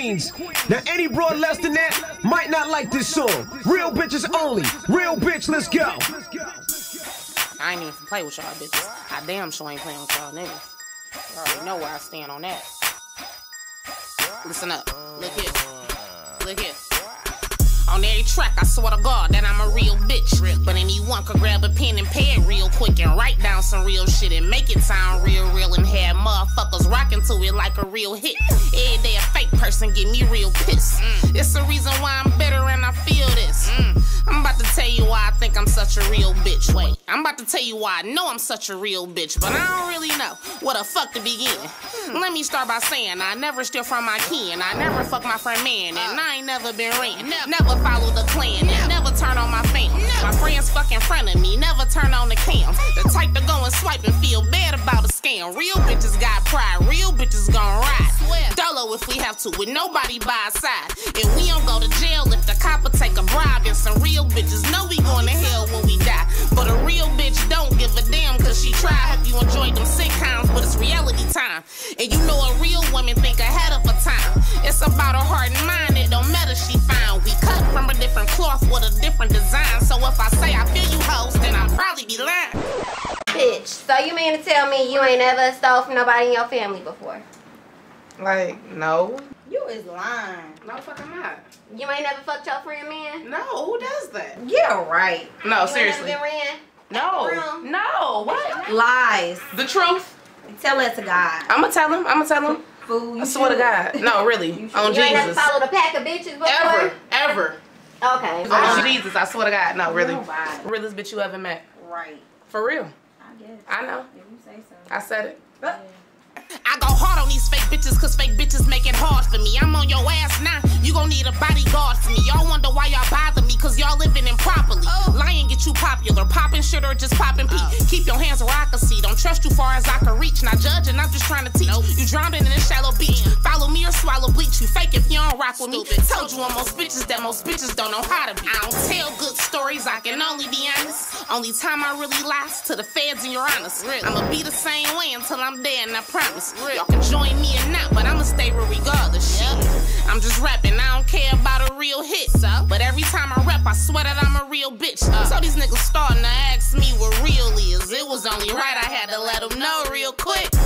Queens. Now any broad less than that might not like this song. Real bitches only. Real bitch, let's go. I ain't even play with y'all bitches. I damn sure ain't playing with y'all niggas. You already know where I stand on that. Listen up. Look here. Look here. On every track, I swear to God that I'm a real bitch. But anyone could grab a pen and pad real quick and write down some real shit and make it sound real and have motherfuckers rocking to it like a real hit. Every day a fake person get me real pissed. It's the reason why I'm better and I feel this. I'm about to tell you why I think I'm such a real bitch. Wait, I'm about to tell you why I know I'm such a real bitch, but I don't really know where the fuck to begin. Let me start by saying I never steal from my kin. I never fuck my friend man, and I ain't never been ran. Never follow the clan, never turn on my fam. My friends fuck in front of me, never turn on the cam. The type to go and swipe and feel bad about a scam. Real bitches got pride, real bitches gon' ride. Dolo if we have to, with nobody by our side. And we don't go to jail if the copper take a bribe. And some real bitches know we going to hell when we die. But a real bitch don't give a damn cause she try. Hope you enjoyed them sitcoms, but it's reality time. And you know a real woman think ahead of her time. It's about her heart and mind, it don't matter she fine. We cut from a different cloth with a different design. So if I say I feel you hoes, then I'll probably be lying. Bitch, so you mean to tell me you ain't never stole from nobody in your family before? Like, no. You is lying. No, fuck, I'm not. You ain't never fucked your friend, man? No, who does that? Yeah, right. No, you seriously. Ain't never been ran? No. No, what? Lies. The truth. Tell that to God. I'ma tell him. Fool, I swear to God. No, really. On you ain't never Jesus. followed a pack of bitches before? Ever. Okay. On Jesus, I swear to God. No, really. Nobody. Realest bitch you ever met. Right. For real. I guess. I know. If you say so. I said it. I go hard on these fake bitches cause fake bitches make it hard for me. I'm on your ass now, you gon' need a bodyguard for me. Y'all wonder why y'all bother me cause y'all living improperly. Lying get you popular, popping shit or just popping pee. Keep your hands where I can see, don't trust you far as I can reach. Not judging, I'm just trying to teach. You drowning in a shallow beach, follow me or swallow bleach. You fake if you don't rock with me. Told you on most bitches that most bitches don't know how to be. I don't tell good stories, I can only be honest. Only time I really lie to the feds and your honest. I'ma be the same way until I'm dead and I promise. Y'all can join me or not, but I'ma stay real regardless. Shit. I'm just rapping, I don't care about a real hit. But every time I rap, I swear that I'm a real bitch. So these niggas starting to ask me what real is. It was only right I had to let them know real quick.